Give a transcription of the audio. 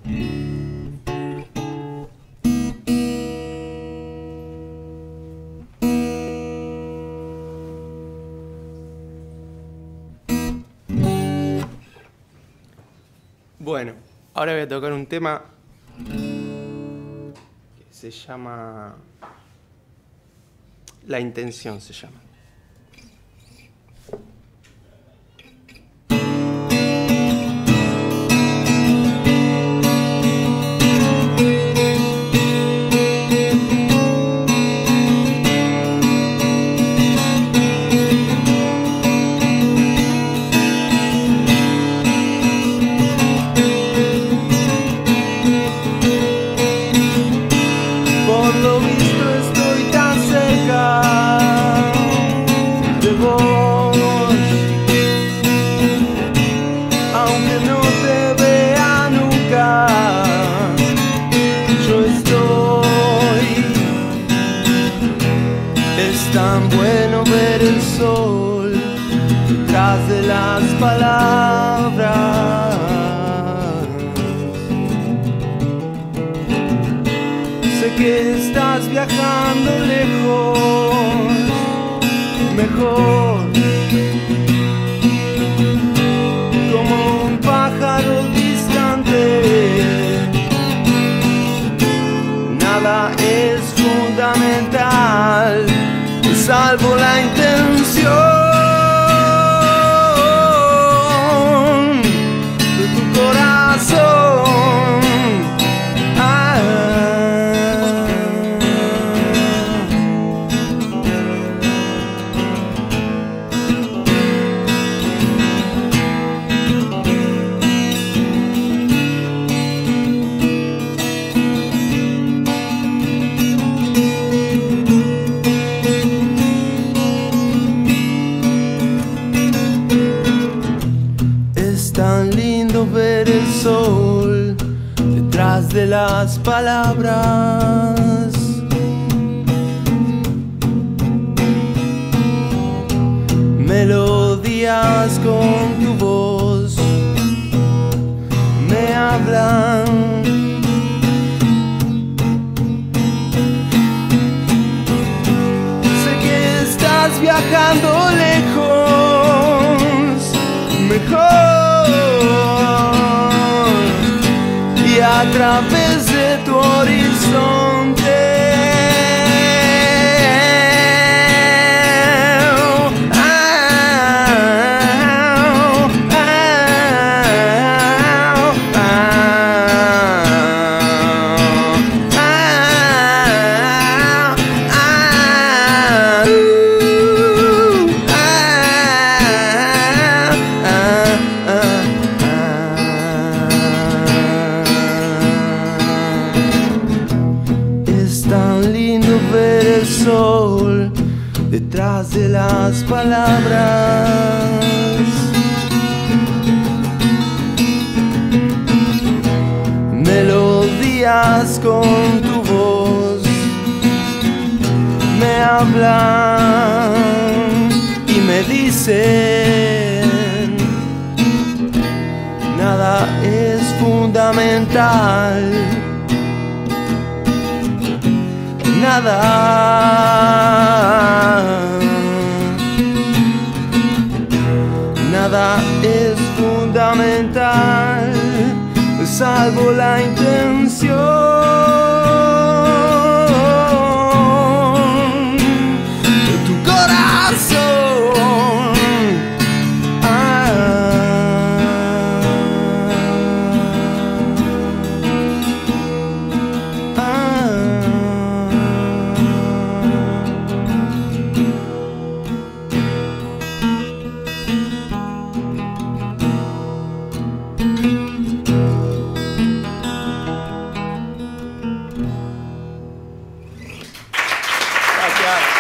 Bueno, ahora voy a tocar un tema que se llama La Intención, se llama. Por lo visto estoy tan cerca de vos, aunque no te vea nunca. Yo estoy. Es tan bueno ver el sol detrás de las palabras. Sé que estás viajando lejos, mejor, como un pájaro distante. Nada es fundamental, salvo la intención de tu corazón. Es tan lindo ver el sol detrás de las palabras. Melodías con tu voz me hablan. Sé que estás viajando lejos, mejor, y a través de tu horizonte. Es tan lindo ver el sol detrás de las palabras. Melodías con tu voz me hablan y me dicen: nada es fundamental, nada, nada es fundamental, salvo la intención de tu corazón. Gracias.